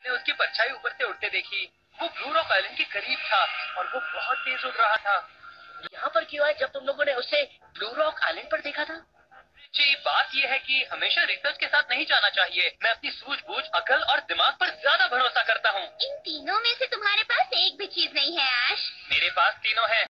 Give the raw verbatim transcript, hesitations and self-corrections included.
ने उसकी परछाई ऊपर से उड़ते देखी। वो ब्लू रॉक आइलैंड के करीब था और वो बहुत तेज उड़ रहा था। यहाँ पर क्यों आए जब तुम लोगों ने उसे ब्लू रॉक आइलैंड पर देखा था? जी, बात यह है कि हमेशा रिसर्च के साथ नहीं जाना चाहिए। मैं अपनी सूझबूझ, अकल और दिमाग पर ज्यादा